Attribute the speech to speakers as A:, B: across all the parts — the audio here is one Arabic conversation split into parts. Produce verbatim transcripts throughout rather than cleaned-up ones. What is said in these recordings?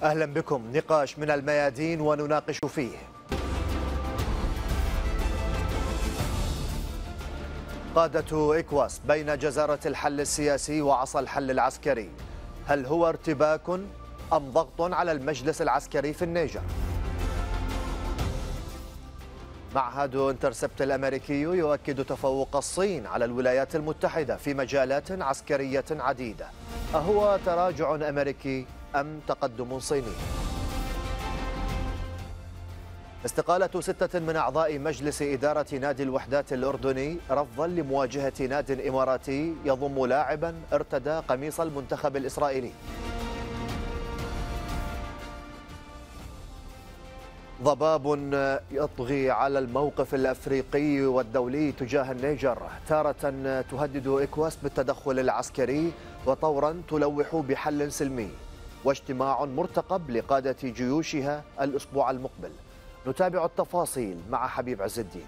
A: أهلا بكم. نقاش من الميادين ونناقش فيه. قادة إكواس بين جزارة الحل السياسي وعصا الحل العسكري، هل هو ارتباك أم ضغط على المجلس العسكري في النيجر؟ معهد انترسبت الأمريكي يؤكد تفوق الصين على الولايات المتحدة في مجالات عسكرية عديدة، أهو تراجع أمريكي أم تقدم صيني؟ استقالة ستة من أعضاء مجلس إدارة نادي الوحدات الأردني رفضا لمواجهة ناد إماراتي يضم لاعبا ارتدى قميص المنتخب الإسرائيلي. ضباب يطغي على الموقف الأفريقي والدولي تجاه النيجر، تارة تهدد إكواس بالتدخل العسكري وطورا تلوح بحل سلمي، واجتماع مرتقب لقادة جيوشها الأسبوع المقبل. نتابع التفاصيل مع حبيب عز الدين.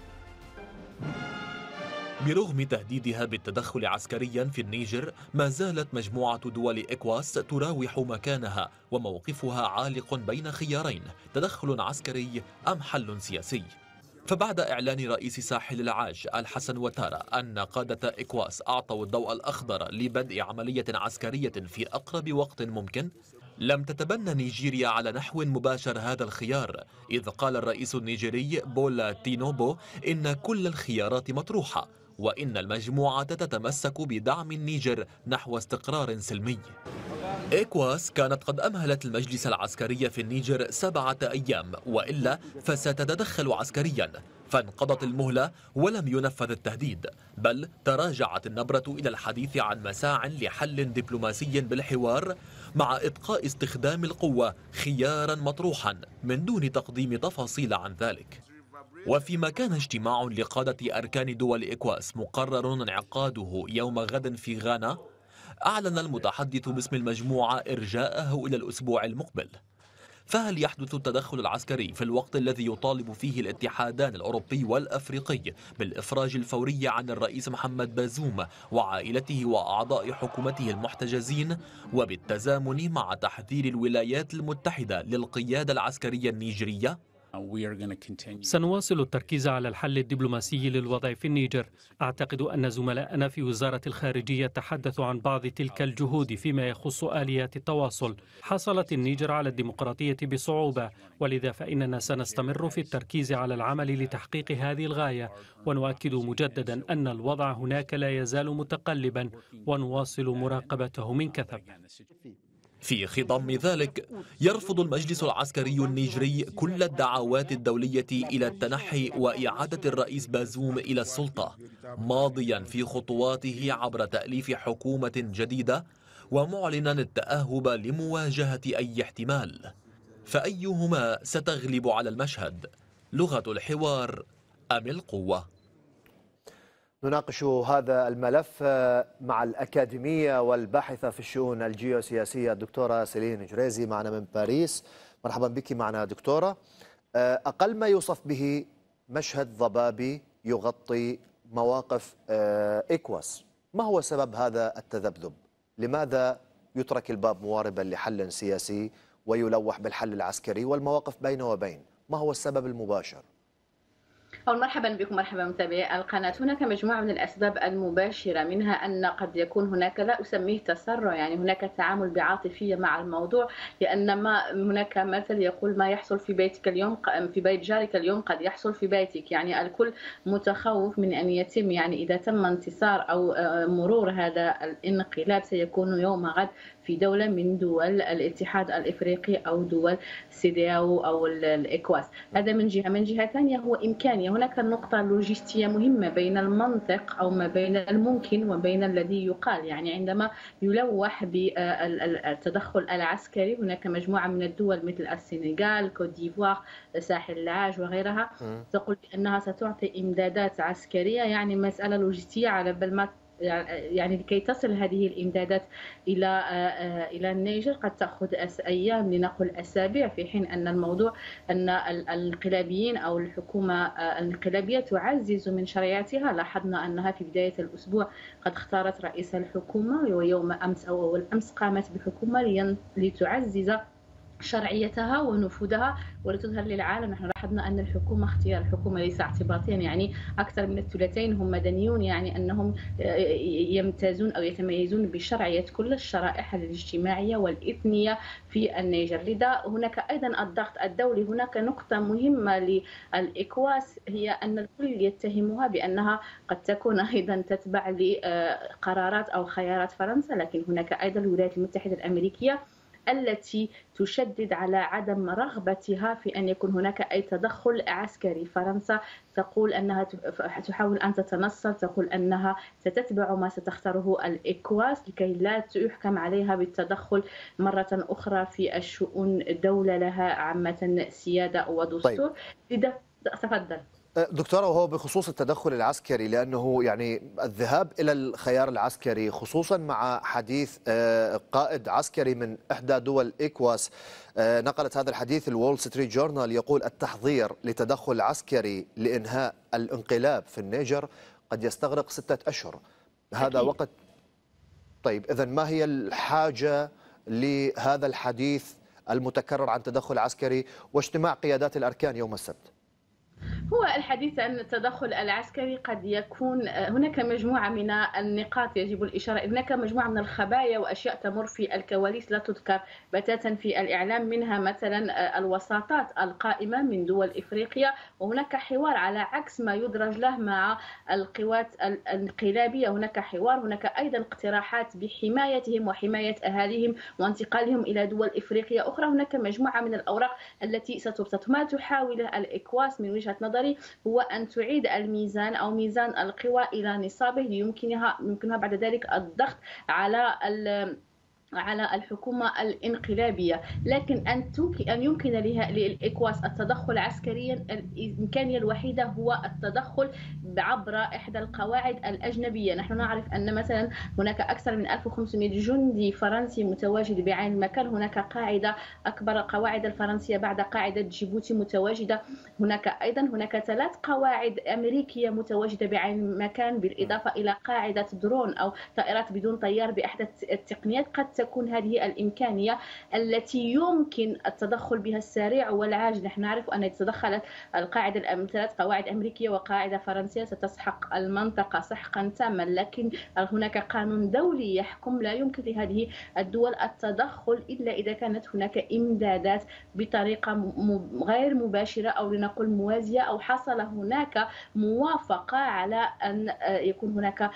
B: برغم تهديدها بالتدخل عسكريا في النيجر، ما زالت مجموعة دول إكواس تراوح مكانها، وموقفها عالق بين خيارين: تدخل عسكري أم حل سياسي. فبعد إعلان رئيس ساحل العاج الحسن وتارا أن قادة إكواس أعطوا الضوء الأخضر لبدء عملية عسكرية في أقرب وقت ممكن، لم تتبنى نيجيريا على نحو مباشر هذا الخيار، إذ قال الرئيس النيجيري بولا تينوبو إن كل الخيارات مطروحة، وإن المجموعة تتمسك بدعم النيجر نحو استقرار سلمي. إكواس كانت قد أمهلت المجلس العسكري في النيجر سبعة أيام، وإلا فستتدخل عسكريا، فانقضت المهلة ولم ينفذ التهديد، بل تراجعت النبرة إلى الحديث عن مساع لحل دبلوماسي بالحوار، مع إبقاء استخدام القوة خيارا مطروحا من دون تقديم تفاصيل عن ذلك. وفيما كان اجتماع لقادة أركان دول إكواس مقرر انعقاده يوم غد في غانا، أعلن المتحدث باسم المجموعة إرجاءه إلى الأسبوع المقبل. فهل يحدث التدخل العسكري في الوقت الذي يطالب فيه الاتحادان الأوروبي والأفريقي بالإفراج الفوري عن الرئيس محمد بازوم وعائلته وأعضاء حكومته المحتجزين، وبالتزامن مع تحذير الولايات المتحدة للقيادة العسكرية النيجرية؟
C: سنواصل التركيز على الحل الدبلوماسي للوضع في النيجر. أعتقد أن زملائنا في وزارة الخارجية تحدثوا عن بعض تلك الجهود فيما يخص آليات التواصل. حصلت النيجر على الديمقراطية بصعوبة، ولذا فإننا سنستمر في التركيز على العمل لتحقيق هذه الغاية، ونؤكد مجددا أن الوضع هناك لا يزال متقلبا، ونواصل مراقبته من كثب.
B: في خضم ذلك، يرفض المجلس العسكري النيجري كل الدعوات الدولية إلى التنحي وإعادة الرئيس بازوم إلى السلطة، ماضيا في خطواته عبر تأليف حكومة جديدة، ومعلنا التأهب لمواجهة أي احتمال. فأيهما ستغلب على المشهد؟ لغة الحوار أم القوة؟
A: نناقش هذا الملف مع الأكاديمية والباحثة في الشؤون الجيوسياسية الدكتورة سيلين جريزي معنا من باريس. مرحبا بك معنا دكتورة. أقل ما يوصف به مشهد ضبابي يغطي مواقف إكواس، ما هو سبب هذا التذبذب؟ لماذا يترك الباب مواربا لحل سياسي ويلوح بالحل العسكري والمواقف بين وبين؟ ما هو السبب المباشر؟
D: أول مرحبا بكم، مرحبا متابعي القناة. هناك مجموعة من الأسباب المباشرة، منها أن قد يكون هناك، لا أسميه تسرع، يعني هناك تعامل بعاطفية مع الموضوع، لأن ما هناك مثل يقول ما يحصل في بيتك اليوم في بيت جارك اليوم قد يحصل في بيتك. يعني الكل متخوف من أن يتم، يعني إذا تم انتصار أو مرور هذا الانقلاب سيكون يوم غد في دولة من دول الاتحاد الإفريقي أو دول سيدياو أو الإكواس. هذا من جهة. من جهة ثانية هو إمكانية، هناك نقطة لوجستية مهمة بين المنطق أو ما بين الممكن وبين الذي يقال. يعني عندما يلوح بالتدخل العسكري، هناك مجموعة من الدول مثل السنغال، كوت ديفوار، ساحل العاج وغيرها تقول بأنها ستعطي إمدادات عسكرية، يعني مسألة لوجستية على بال ما يعني لكي تصل هذه الإمدادات إلى إلى النيجر قد تأخذ أيام لنقل أسابيع، في حين أن الموضوع أن الانقلابيين أو الحكومة الانقلابية تعزز من شرعيتها. لاحظنا أنها في بداية الأسبوع قد اختارت رئيس الحكومة، ويوم أمس أو أول أمس قامت بحكومة لتعزز شرعيتها ونفوذها ولتظهر للعالم. نحن لاحظنا أن الحكومة اختيار الحكومة ليس اعتباطيا، يعني أكثر من الثلثين هم مدنيون، يعني أنهم يمتازون أو يتميزون بشرعية كل الشرائح الاجتماعية والإثنية في النيجر. لذا هناك أيضا الضغط الدولي. هناك نقطة مهمة للإكواس هي أن الكل يتهمها بأنها قد تكون أيضا تتبع لقرارات أو خيارات فرنسا، لكن هناك أيضا الولايات المتحدة الأمريكية التي تشدد على عدم رغبتها في أن يكون هناك أي تدخل عسكري. فرنسا تقول أنها تحاول أن تتنصل، تقول أنها ستتبع ما ستختاره الإكواس لكي لا يحكم عليها بالتدخل مرة أخرى في الشؤون دولة لها عامة سيادة ودستور. طيب. تفضل
A: دكتورة، وهو بخصوص التدخل العسكري، لأنه يعني الذهاب إلى الخيار العسكري خصوصا مع حديث قائد عسكري من إحدى دول إكواس، نقلت هذا الحديث الوول ستريت جورنال، يقول التحضير لتدخل عسكري لإنهاء الانقلاب في النيجر قد يستغرق ستة أشهر. هذا وقت. طيب إذن ما هي الحاجة لهذا الحديث المتكرر عن تدخل عسكري واجتماع قيادات الأركان يوم السبت؟
D: هو الحديث عن التدخل العسكري قد يكون هناك مجموعة من النقاط يجب الإشارة. هناك مجموعة من الخبايا وأشياء تمر في الكواليس لا تذكر بتاتا في الإعلام، منها مثلا الوساطات القائمة من دول إفريقيا، وهناك حوار على عكس ما يدرج له مع القوات الانقلابية. هناك حوار، هناك أيضا اقتراحات بحمايتهم وحماية أهاليهم وانتقالهم إلى دول إفريقيا أخرى. هناك مجموعة من الأوراق التي ستبسط. ما تحاول الإكواس من وجهة نظري هو أن تعيد الميزان أو ميزان القوى إلى نصابه ليمكنها يمكنها بعد ذلك الضغط على على الحكومة الانقلابية. لكن أن أن يمكن للإكواس التدخل عسكريا، الإمكانية الوحيدة هو التدخل عبر إحدى القواعد الأجنبية. نحن نعرف أن مثلا هناك أكثر من ألف وخمسمائة جندي فرنسي متواجد بعين المكان. هناك قاعدة أكبر القواعد الفرنسية بعد قاعدة جيبوتي متواجدة. هناك أيضا هناك ثلاث قواعد أمريكية متواجدة بعين المكان، بالإضافة إلى قاعدة درون أو طائرات بدون طيار بأحدث التقنيات. قد تكون هذه الإمكانية التي يمكن التدخل بها السريع والعاجل. نحن نعرف أن تدخلت القاعدة ثلاث قواعد أمريكية وقاعدة فرنسية ستسحق المنطقة سحقا تاما، لكن هناك قانون دولي يحكم. لا يمكن لهذه الدول التدخل إلا إذا كانت هناك إمدادات بطريقة غير مباشرة أو لنقل موازية، أو حصل هناك موافقة على أن يكون هناك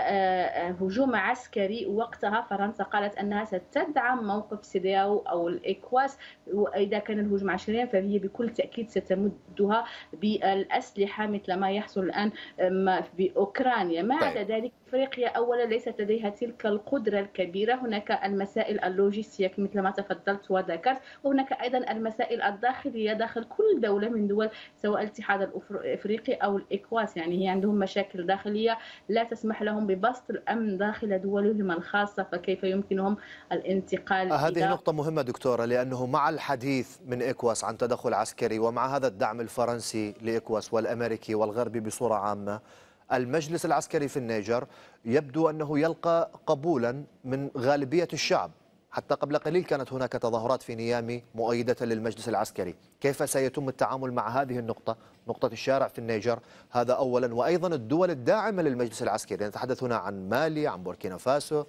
D: هجوم عسكري. وقتها فرنسا قالت أنها ستدعم موقف سيدياو أو الإكواس، وإذا كان الهجوم عسكريا فهي بكل تأكيد ستمدها بالأسلحة مثل ما يحصل الآن بأوكرانيا. ما عدا ذلك إفريقيا أولا ليست لديها تلك القدرة الكبيرة. هناك المسائل اللوجستية مثل ما تفضلت وذكرت، وهناك أيضا المسائل الداخلية داخل كل دولة من دول سواء الاتحاد الإفريقي أو الإكواس. يعني هي عندهم مشاكل داخلية لا تسمح لهم ببسط الأمن داخل دولهم الخاصة، فكيف يمكنهم الانتقال؟
A: هذه نقطة مهمة دكتورة، لأنه مع الحديث من إكواس عن تدخل عسكري ومع هذا الدعم الفرنسي لإكواس والأمريكي والغربي بصورة عامة، المجلس العسكري في النيجر يبدو أنه يلقى قبولا من غالبية الشعب. حتى قبل قليل كانت هناك تظاهرات في نيامي مؤيدة للمجلس العسكري. كيف سيتم التعامل مع هذه النقطة، نقطة الشارع في النيجر؟ هذا أولا. وأيضا الدول الداعمة للمجلس العسكري، نتحدث هنا عن مالي، عن بوركينا فاسو.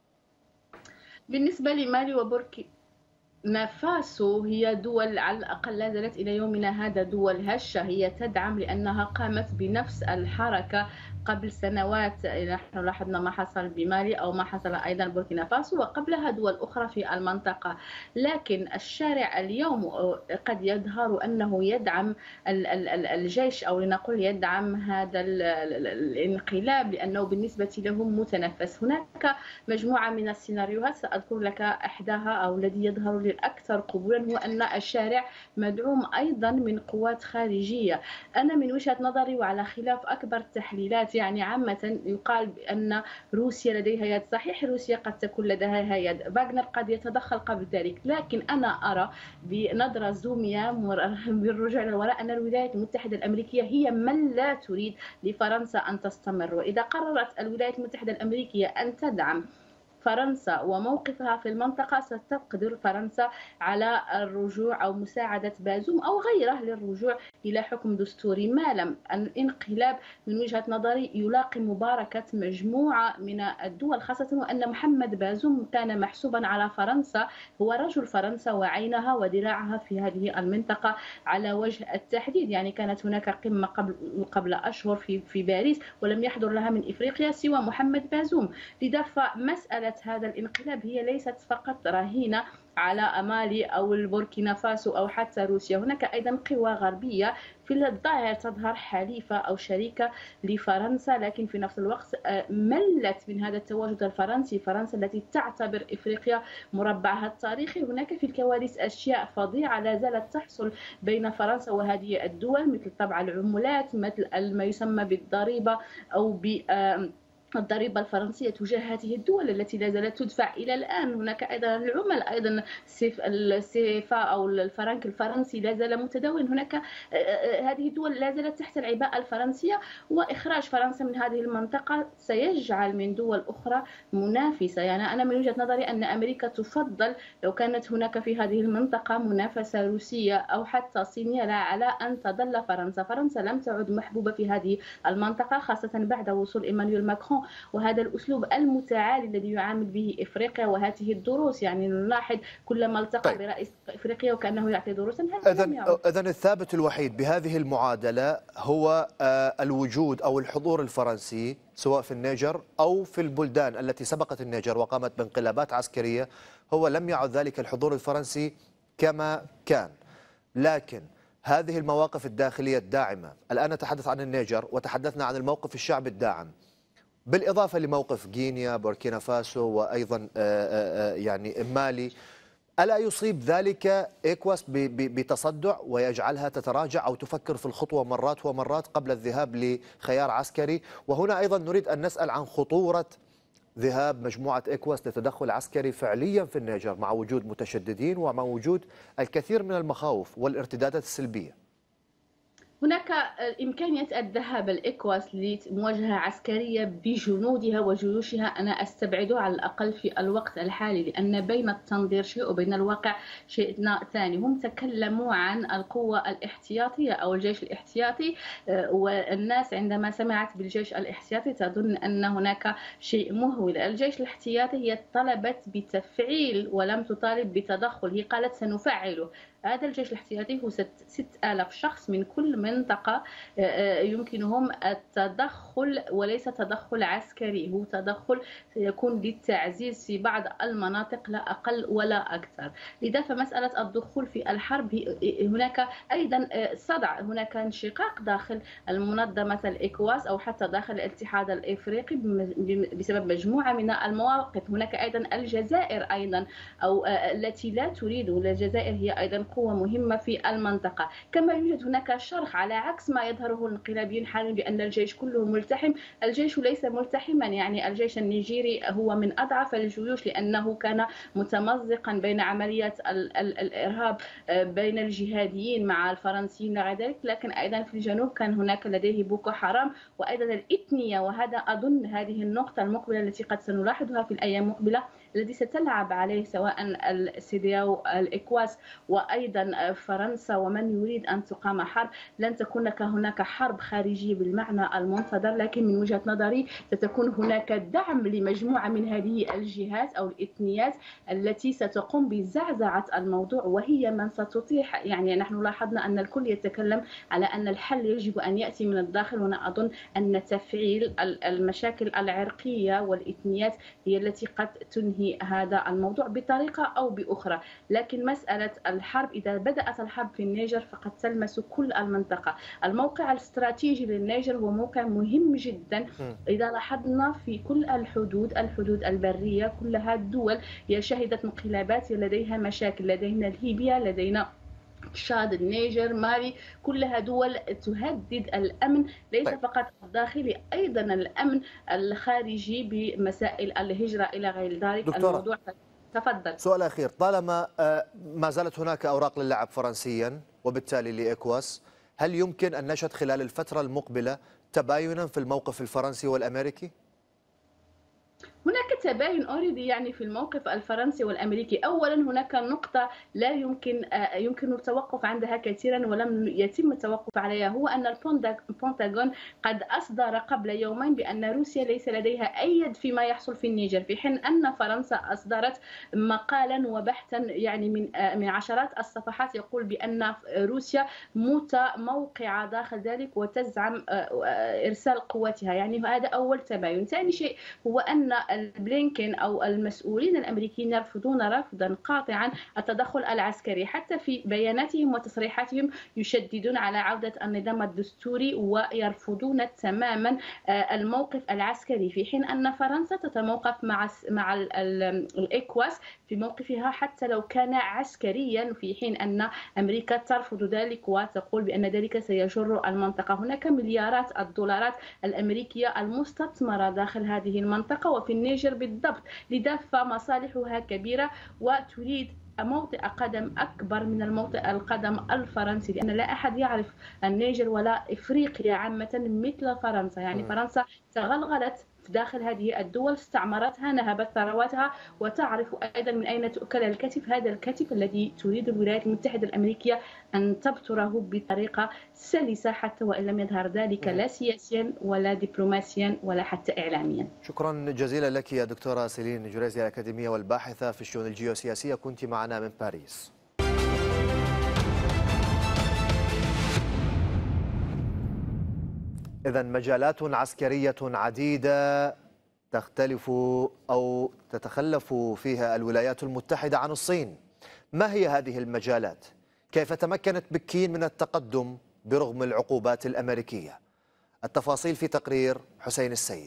D: بالنسبة لمالي وبوركينا فاسو هي دول على الأقل لا زالت إلى يومنا هذا دول هشة. هي تدعم لأنها قامت بنفس الحركة قبل سنوات. نحن لاحظنا ما حصل بمالي أو ما حصل أيضا بوركينا فاسو وقبلها دول أخرى في المنطقة. لكن الشارع اليوم قد يظهر أنه يدعم الجيش أو لنقول يدعم هذا الانقلاب لأنه بالنسبة لهم متنفس. هناك مجموعة من السيناريوهات سأذكر لك إحداها أو الذي يظهر للأكثر قبولا، هو أن الشارع مدعوم أيضا من قوات خارجية. أنا من وجهة نظري وعلى خلاف أكبر التحليلات يعني عامة يقال بأن روسيا لديها يد. صحيح روسيا قد تكون لديها يد، فاغنر قد يتدخل قبل ذلك، لكن أنا أرى بنظرة زومية بالرجوع للوراء أن الولايات المتحدة الأمريكية هي من لا تريد لفرنسا أن تستمر. وإذا قررت الولايات المتحدة الأمريكية أن تدعم فرنسا وموقفها في المنطقة ستقدر فرنسا على الرجوع أو مساعدة بازوم أو غيره للرجوع إلى حكم دستوري، ما لم الانقلاب من وجهة نظري يلاقي مباركة مجموعة من الدول، خاصة وأن محمد بازوم كان محسوبا على فرنسا، هو رجل فرنسا وعينها وذراعها في هذه المنطقة على وجه التحديد. يعني كانت هناك قمة قبل قبل أشهر في في باريس ولم يحضر لها من إفريقيا سوى محمد بازوم. لذا فمسألة هذا الانقلاب هي ليست فقط رهينة على مالي أو البوركينا فاسو أو حتى روسيا، هناك أيضا قوى غربية في الظاهر تظهر حليفة أو شريكة لفرنسا، لكن في نفس الوقت ملت من هذا التواجد الفرنسي، فرنسا التي تعتبر إفريقيا مربعها التاريخي. هناك في الكواليس أشياء فظيعة لا زالت تحصل بين فرنسا وهذه الدول، مثل طبع العملات، مثل ما يسمى بالضريبة أو ب الضريبة الفرنسية تجاه هذه الدول التي لا زالت تدفع إلى الآن. هناك أيضا العمل، أيضا السيفا أو الفرنك الفرنسي لا زال متداول. هناك هذه الدول لا زالت تحت العباءة الفرنسية، وإخراج فرنسا من هذه المنطقة سيجعل من دول أخرى منافسة. يعني أنا من وجهة نظري أن أمريكا تفضل لو كانت هناك في هذه المنطقة منافسة روسية أو حتى صينية لا على أن تظل فرنسا. فرنسا لم تعد محبوبة في هذه المنطقة خاصة بعد وصول إيمانويل ماكرون، وهذا الأسلوب المتعالي الذي يعامل به إفريقيا وهذه الدروس. يعني نلاحظ كلما التقى طيب. برئيس إفريقيا وكأنه يعطي دروسا.
A: إذن الثابت الوحيد بهذه المعادلة هو الوجود أو الحضور الفرنسي سواء في النيجر أو في البلدان التي سبقت النيجر وقامت بانقلابات عسكرية، هو لم يعد ذلك الحضور الفرنسي كما كان. لكن هذه المواقف الداخلية الداعمة، الآن نتحدث عن النيجر وتحدثنا عن الموقف الشعبي الداعم، بالإضافة لموقف غينيا، بوركينا فاسو، وأيضا يعني مالي، ألا يصيب ذلك إيكواس بتصدع ويجعلها تتراجع أو تفكر في الخطوة مرات ومرات قبل الذهاب لخيار عسكري؟ وهنا أيضا نريد أن نسأل عن خطورة ذهاب مجموعة إيكواس لتدخل عسكري فعليا في النيجر مع وجود متشددين ومع وجود الكثير من المخاوف والارتدادات السلبية.
D: هناك إمكانية الذهاب الإكواس لمواجهة عسكرية بجنودها وجيوشها، أنا أستبعده على الأقل في الوقت الحالي، لأن بين التنظير شيء وبين الواقع شيء ثاني. هم تكلموا عن القوة الاحتياطية أو الجيش الاحتياطي، والناس عندما سمعت بالجيش الاحتياطي تظن أن هناك شيء مهول. الجيش الاحتياطي هي طلبت بتفعيل ولم تطالب بتدخل، هي قالت سنفعله. هذا الجيش الاحتياطي هو ستة آلاف شخص من كل منطقة يمكنهم التدخل، وليس تدخل عسكري، هو تدخل سيكون للتعزيز في بعض المناطق لا أقل ولا أكثر. لذا فمسألة الدخول في الحرب هناك أيضا صدع، هناك انشقاق داخل المنظمة الإكواس أو حتى داخل الاتحاد الإفريقي بسبب مجموعة من المواقف. هناك أيضا الجزائر أيضا أو التي لا تريد، الجزائر هي أيضا قوة مهمة في المنطقة. كما يوجد هناك شرخ على عكس ما يظهره الانقلابيون حاليا بأن الجيش كله ملتحم. الجيش ليس ملتحما، يعني الجيش النيجيري هو من أضعف الجيوش لأنه كان متمزقا بين عمليات ال ال الإرهاب بين الجهاديين مع الفرنسيين وغير ذلك، لكن أيضا في الجنوب كان هناك لديه بوكو حرام وأيضا الإثنية. وهذا أظن هذه النقطة المقبلة التي قد سنلاحظها في الأيام المقبلة الذي ستلعب عليه سواء السيدياو الإكواس وأيضا فرنسا ومن يريد أن تقام حرب. لن تكون هناك حرب خارجية بالمعنى المنتظر، لكن من وجهة نظري ستكون هناك دعم لمجموعة من هذه الجهات أو الإثنيات التي ستقوم بزعزعة الموضوع، وهي من ستطيح. يعني نحن لاحظنا أن الكل يتكلم على أن الحل يجب أن يأتي من الداخل، وأنا أظن أن تفعيل المشاكل العرقية والإثنيات هي التي قد تنهي هذا الموضوع بطريقة أو بأخرى. لكن مسألة الحرب إذا بدأت الحرب في النيجر فقد تلمس كل المنطقة. الموقع الاستراتيجي للنيجر هو موقع مهم جدا. إذا لاحظنا في كل الحدود الحدود البرية كلها الدول هي شهدت انقلابات، لديها مشاكل، لدينا ليبيا، لدينا تشاد، النيجر، مالي، كلها دول تهدد الأمن ليس طيب. فقط الداخلي، أيضا الأمن الخارجي بمسائل الهجرة إلى غير ذلك.
A: دكتورة.
D: الموضوع تفضل.
A: سؤال أخير، طالما ما زالت هناك أوراق للعب فرنسيا وبالتالي لإكواس، هل يمكن أن نشهد خلال الفترة المقبلة تباينا في الموقف الفرنسي والأمريكي؟
D: هناك تباين أوريدي يعني في الموقف الفرنسي والأمريكي. أولا هناك نقطة لا يمكن يمكن التوقف عندها كثيرا ولم يتم التوقف عليها، هو أن البنتاغون قد أصدر قبل يومين بأن روسيا ليس لديها أي يد فيما يحصل في النيجر، في حين أن فرنسا أصدرت مقالا وبحثا يعني من من عشرات الصفحات يقول بأن روسيا متموقعة داخل ذلك وتزعم إرسال قواتها. يعني هذا أول تباين. ثاني شيء هو أن البلينكين أو المسؤولين الأمريكيين يرفضون رفضا قاطعا التدخل العسكري، حتى في بياناتهم وتصريحاتهم يشددون على عودة النظام الدستوري ويرفضون تماما الموقف العسكري، في حين أن فرنسا تتموقف مع مع الإكواس في موقفها حتى لو كان عسكريا، في حين أن أمريكا ترفض ذلك وتقول بأن ذلك سيجر المنطقة. هناك مليارات الدولارات الأمريكية المستثمرة داخل هذه المنطقة وفي النيجر بالضبط، لذا فمصالحها كبيرة وتريد موطئ قدم أكبر من الموطئ القدم الفرنسي، لأن لا أحد يعرف النيجر ولا إفريقيا عامة مثل فرنسا. يعني فرنسا تغلغلت داخل هذه الدول، استعمرتها، نهبت ثرواتها، وتعرف أيضا من أين تؤكل الكتف، هذا الكتف الذي تريد الولايات المتحدة الأمريكية أن تبتره بطريقة سلسة حتى وإن لم يظهر ذلك لا سياسيا ولا دبلوماسيا ولا حتى إعلاميا.
A: شكرا جزيلا لك يا دكتورة سيلين نجريزي الأكاديمية والباحثة في الشؤون الجيوسياسية، كنت معنا من باريس. إذن مجالات عسكرية عديدة تختلف أو تتخلف فيها الولايات المتحدة عن الصين. ما هي هذه المجالات؟ كيف تمكنت بكين من التقدم برغم العقوبات الأمريكية؟ التفاصيل في تقرير حسين السيد.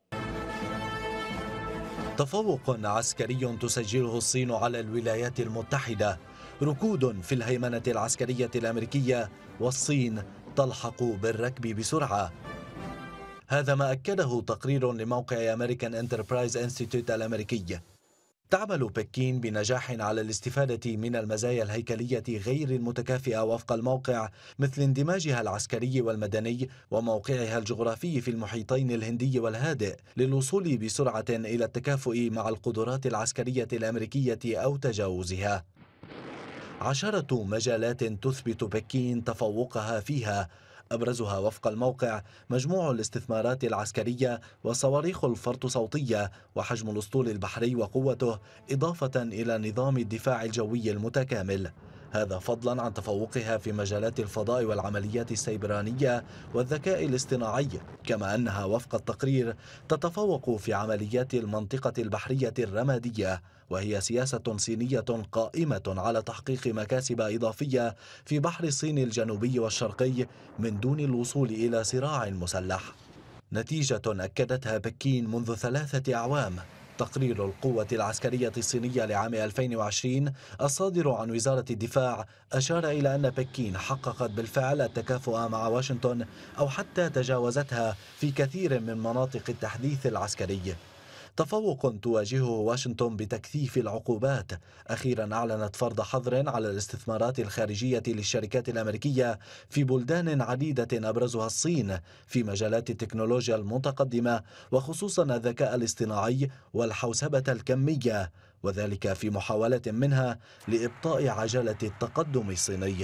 E: تفوق عسكري تسجله الصين على الولايات المتحدة، ركود في الهيمنة العسكرية الأمريكية، والصين تلحق بالركب بسرعة. هذا ما أكده تقرير لموقع أمريكان انتربرايز انستيتوت الأمريكي. تعمل بكين بنجاح على الاستفادة من المزايا الهيكلية غير المتكافئة وفق الموقع، مثل اندماجها العسكري والمدني وموقعها الجغرافي في المحيطين الهندي والهادئ، للوصول بسرعة إلى التكافؤ مع القدرات العسكرية الأمريكية أو تجاوزها. عشرة مجالات تثبت بكين تفوقها فيها، أبرزها وفق الموقع مجموع الاستثمارات العسكرية وصواريخ الفرط صوتية وحجم الأسطول البحري وقوته، إضافة إلى نظام الدفاع الجوي المتكامل. هذا فضلا عن تفوقها في مجالات الفضاء والعمليات السيبرانية والذكاء الاصطناعي، كما أنها وفق التقرير تتفوق في عمليات المنطقة البحرية الرمادية، وهي سياسة صينية قائمة على تحقيق مكاسب إضافية في بحر الصين الجنوبي والشرقي من دون الوصول إلى صراع مسلح، نتيجة أكدتها بكين منذ ثلاثة أعوام. تقرير القوة العسكرية الصينية لعام ألفين وعشرين الصادر عن وزارة الدفاع أشار إلى أن بكين حققت بالفعل التكافؤ مع واشنطن أو حتى تجاوزتها في كثير من مناطق التحديث العسكري. تفوق تواجهه واشنطن بتكثيف العقوبات. أخيرا أعلنت فرض حظر على الاستثمارات الخارجية للشركات الأمريكية في بلدان عديدة أبرزها الصين في مجالات التكنولوجيا المتقدمة، وخصوصا الذكاء الاصطناعي والحوسبة الكمية، وذلك في محاولة منها لإبطاء عجلة التقدم الصيني.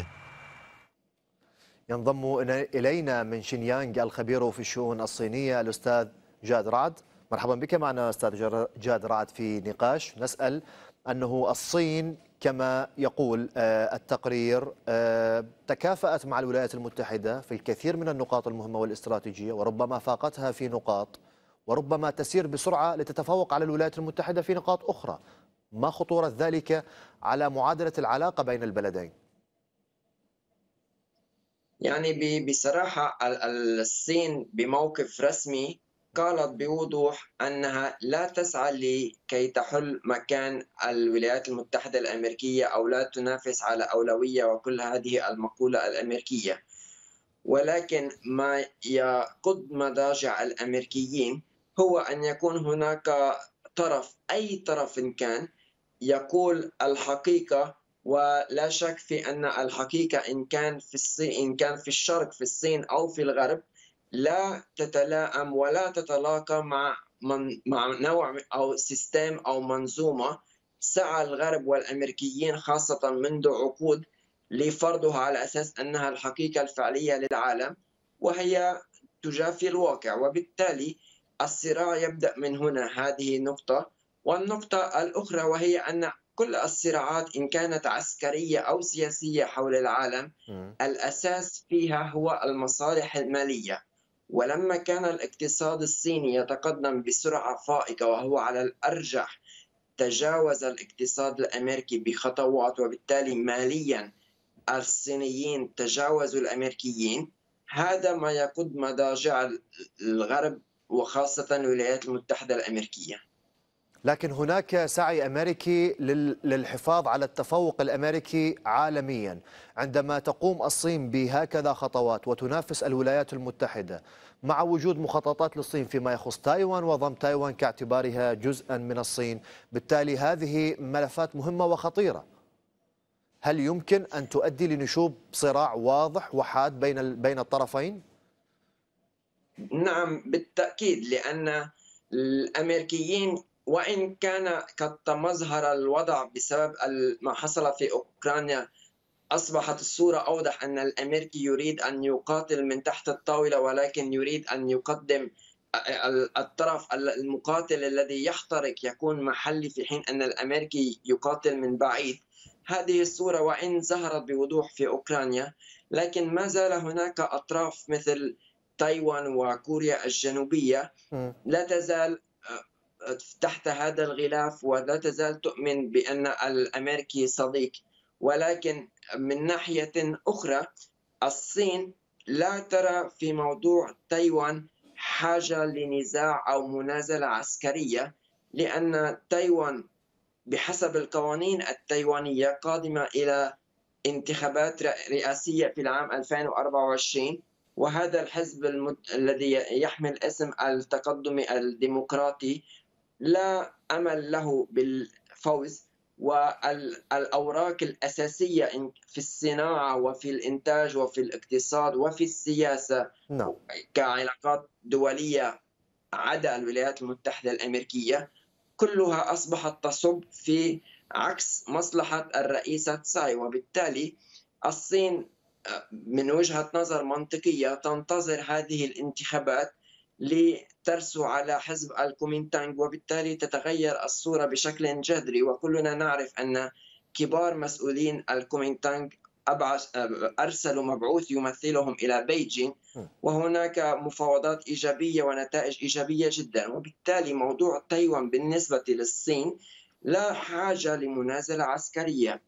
A: ينضم إلينا من شينيانغ الخبير في الشؤون الصينية الأستاذ جاد رعد. مرحبا بك معنا أستاذ جاد رعد في نقاش نسأل أنه الصين كما يقول التقرير تكافأت مع الولايات المتحدة في الكثير من النقاط المهمة والاستراتيجية، وربما فاقتها في نقاط، وربما تسير بسرعة لتتفوق على الولايات المتحدة في نقاط أخرى. ما خطورة ذلك على معادلة العلاقة بين البلدين؟
F: يعني بصراحة الصين بموقف رسمي قالت بوضوح أنها لا تسعى لكي تحل مكان الولايات المتحدة الأمريكية أو لا تنافس على أولوية وكل هذه المقولة الأمريكية، ولكن ما يقض مضاجع الأمريكيين هو أن يكون هناك طرف، أي طرف كان، يقول الحقيقة. ولا شك في أن الحقيقة إن كان في الصين، إن كان في الشرق في الصين أو في الغرب، لا تتلائم ولا تتلاقى مع من مع نوع أو سيستم أو منظومة سعى الغرب والأمريكيين خاصة منذ عقود لفرضها على أساس أنها الحقيقة الفعلية للعالم، وهي تجافي الواقع. وبالتالي الصراع يبدأ من هنا، هذه نقطة. والنقطة الأخرى وهي أن كل الصراعات إن كانت عسكرية أو سياسية حول العالم م. الأساس فيها هو المصالح المالية. ولما كان الاقتصاد الصيني يتقدم بسرعة فائقة وهو على الأرجح تجاوز الاقتصاد الأمريكي بخطوات، وبالتالي ماليا الصينيين تجاوزوا الأمريكيين، هذا ما يقود مضاجع الغرب وخاصة الولايات المتحدة الأمريكية.
A: لكن هناك سعي أمريكي للحفاظ على التفوق الأمريكي عالميا. عندما تقوم الصين بهكذا خطوات وتنافس الولايات المتحدة مع وجود مخططات للصين فيما يخص تايوان وضم تايوان كاعتبارها جزءا من الصين، بالتالي هذه ملفات مهمة وخطيرة. هل يمكن أن تؤدي لنشوب صراع واضح وحاد بين بين الطرفين؟
F: نعم بالتأكيد، لأن الأمريكيين وإن كان قد تمظهر الوضع بسبب ما حصل في أوكرانيا، أصبحت الصورة أوضح أن الأمريكي يريد أن يقاتل من تحت الطاولة، ولكن يريد أن يقدم الطرف المقاتل الذي يحترق يكون محلي، في حين أن الأمريكي يقاتل من بعيد. هذه الصورة وإن ظهرت بوضوح في أوكرانيا، لكن ما زال هناك أطراف مثل تايوان وكوريا الجنوبية لا تزال تحت هذا الغلاف ولا تزال تؤمن بأن الأمريكي صديق. ولكن من ناحية أخرى الصين لا ترى في موضوع تايوان حاجة لنزاع أو منازلة عسكرية، لأن تايوان بحسب القوانين التايوانية قادمة إلى انتخابات رئاسية في العام ألفين وأربعة وعشرين، وهذا الحزب المد... الذي يحمل اسم التقدم الديمقراطي لا أمل له بالفوز. والأوراق الأساسية في الصناعة وفي الإنتاج وفي الاقتصاد وفي السياسة no. كعلاقات دولية عدا الولايات المتحدة الأمريكية كلها أصبحت تصب في عكس مصلحة الرئيسة تساي. وبالتالي الصين من وجهة نظر منطقية تنتظر هذه الانتخابات لترسو على حزب الكومينتانغ، وبالتالي تتغير الصورة بشكل جذري. وكلنا نعرف أن كبار مسؤولين الكومينتانغ أرسلوا مبعوث يمثلهم إلى بيجين، وهناك مفاوضات إيجابية ونتائج إيجابية جدا. وبالتالي موضوع تايوان بالنسبة للصين لا حاجة لمنازلة عسكرية.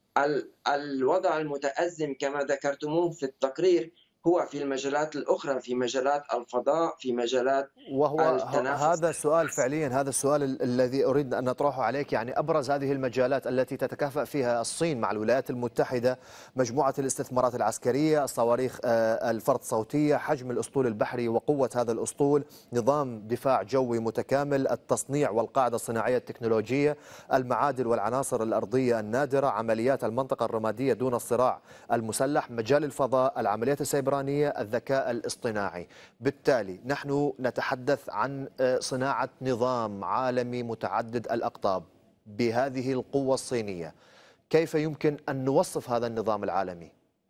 F: الوضع المتأزم كما ذكرتموه في التقرير هو في المجالات الأخرى، في مجالات الفضاء، في مجالات
A: وهو هذا السؤال فعليا، هذا السؤال الذي أريد أن نطرحه عليك. يعني أبرز هذه المجالات التي تتكافأ فيها الصين مع الولايات المتحدة: مجموعة الاستثمارات العسكرية، الصواريخ الفرد صوتية، حجم الأسطول البحري وقوة هذا الأسطول، نظام دفاع جوي متكامل، التصنيع والقاعدة الصناعية التكنولوجية، المعادن والعناصر الأرضية النادرة، عمليات المنطقة الرمادية دون الصراع المسلح، مجال الفضاء، العمليات السيبرانية، الذكاء الاصطناعي. بالتالي نحن نتحدث عن صناعة نظام عالمي متعدد الأقطاب بهذه القوة الصينية. كيف يمكن أن نوصف هذا النظام العالمي؟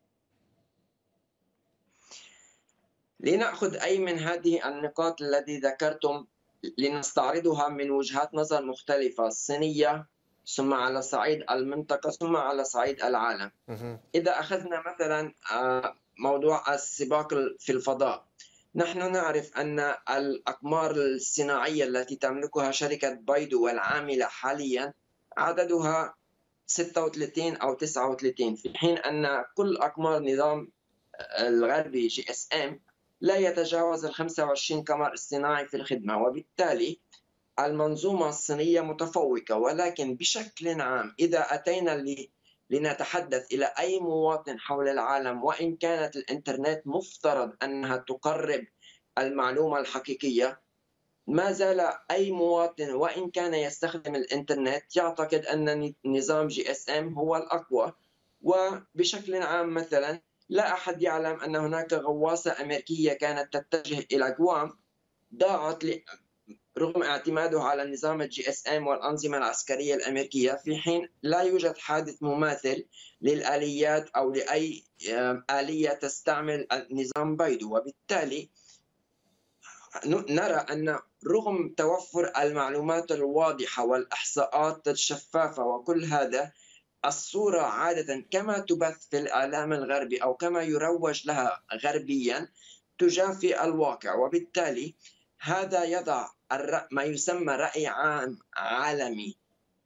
F: لنأخذ أي من هذه النقاط التي ذكرتم لنستعرضها من وجهات نظر مختلفة، الصينية ثم على صعيد المنطقة ثم على صعيد العالم. إذا أخذنا مثلا موضوع السباق في الفضاء، نحن نعرف أن الأقمار الصناعية التي تملكها شركة بايدو والعاملة حاليا عددها ستة وثلاثين أو تسعة وثلاثين، في حين أن كل أقمار نظام الغربي جي اس ام لا يتجاوز ال خمسة وعشرين قمر اصطناعي في الخدمة. وبالتالي المنظومة الصينية متفوقة. ولكن بشكل عام إذا أتينا لنتحدث إلى أي مواطن حول العالم، وإن كانت الإنترنت مفترض أنها تقرب المعلومة الحقيقية، ما زال أي مواطن وإن كان يستخدم الإنترنت يعتقد أن نظام جي اس ام هو الأقوى. وبشكل عام مثلا لا أحد يعلم أن هناك غواصة أمريكية كانت تتجه إلى غوام ضاعت رغم اعتماده على النظام الجي اس ام والأنظمة العسكرية الأمريكية، في حين لا يوجد حادث مماثل للآليات أو لأي آلية تستعمل نظام بايدو. وبالتالي نرى أن رغم توفر المعلومات الواضحة والإحصاءات الشفافة وكل هذا، الصورة عادة كما تبث في الإعلام الغربي أو كما يروج لها غربيا تجافي الواقع. وبالتالي هذا يضع ما يسمى رأي عام عالمي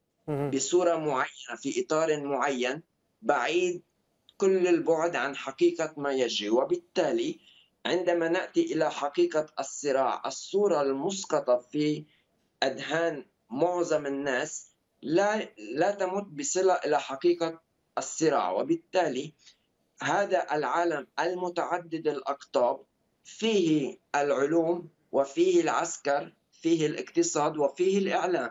F: بصورة معينة في إطار معين بعيد كل البعد عن حقيقة ما يجري. وبالتالي عندما نأتي إلى حقيقة الصراع، الصورة المسقطة في أذهان معظم الناس لا لا تمت بصلة إلى حقيقة الصراع. وبالتالي هذا العالم المتعدد الأقطاب فيه العلوم وفيه العسكر، فيه الاقتصاد وفيه الإعلام.